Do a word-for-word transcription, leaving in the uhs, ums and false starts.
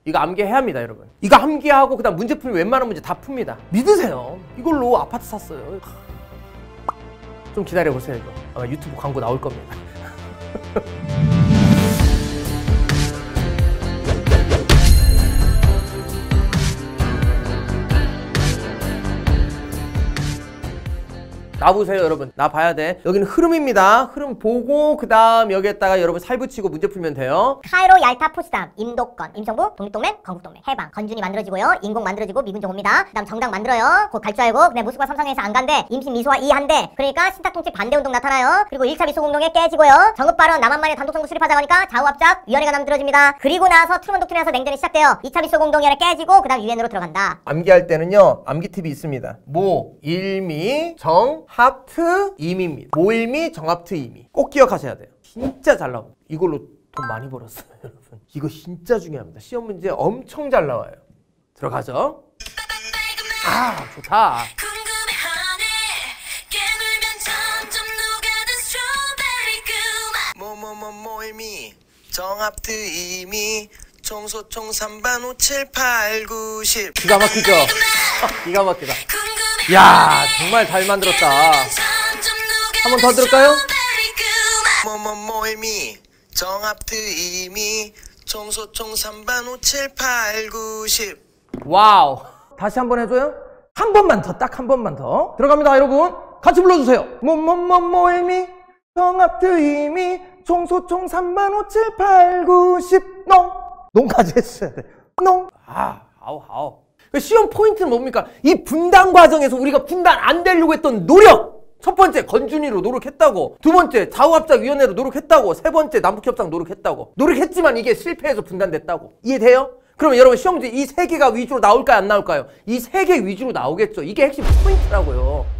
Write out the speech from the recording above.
이거 암기해야 합니다, 여러분. 이거 암기하고 그다음 문제 풀면 웬만한 문제 다 풉니다. 믿으세요. 이걸로 아파트 샀어요. 좀 기다려보세요. 이거 아마 유튜브 광고 나올 겁니다. 나 보세요, 여러분. 나 봐야 돼. 여기는 흐름입니다. 흐름 보고 그 다음 여기에다가 여러분 살 붙이고 문제 풀면 돼요. 카이로, 얄타, 포츠담, 임도건, 임성부, 독립동맹, 건국동맹, 해방, 건준이 만들어지고요. 인공 만들어지고 미군정 옵니다. 그 다음 정당 만들어요. 곧 갈 줄 알고 근데 모스크바 삼성에서 안 간대. 임신 미소와 이한대. 그러니까 신탁통치 반대운동 나타나요. 그리고 일 차 미소공동회 깨지고요. 정읍발언 남한만의 단독정부 수립하자고 하니까 좌우합작 위원회가 만들어집니다. 그리고 나서 트루먼 독트린에서 냉전이 시작돼요. 이 차 미소공동회를 깨지고 그 다음 유엔으로 들어간다. 암기할 때는요, 암기 팁이 있습니다. 모, 일미, 정, 합트, 임입니다. 모일미, 정합트, 임이. 꼭 기억하셔야 돼요. 진짜 잘 나옵니다. 이걸로 돈 많이 벌었어요, 여러분. 이거 진짜 중요합니다. 시험 문제 엄청 잘 나와요. 들어가죠. 아, 좋다. 모모모 모일미 정합트 이미 총소총 삼반 오칠 팔 구십. 기가 막히죠? 기가 막히다. 야, 정말 잘 만들었다. 한 번 더 들을까요? 모모모일미 정합트 이미 총소총 삼반 오칠 팔 구십. 와우. 다시 한 번 해줘요? 한 번만 더, 딱 한 번만 더. 들어갑니다, 여러분. 같이 불러주세요. 모모모모일미 정합트 이미 총소총 삼만 오칠 팔 구십. 농! 농까지 했어야 돼. 농! 아, 아우, 아우. 시험 포인트는 뭡니까? 이 분단 과정에서 우리가 분단 안 되려고 했던 노력! 첫 번째, 건준이로 노력했다고. 두 번째, 좌우합작위원회로 노력했다고. 세 번째, 남북협상 노력했다고. 노력했지만 이게 실패해서 분단됐다고. 이해돼요? 그러면 여러분 시험 문제 이 세 개가 위주로 나올까요? 안 나올까요? 이 세 개 위주로 나오겠죠. 이게 핵심 포인트라고요.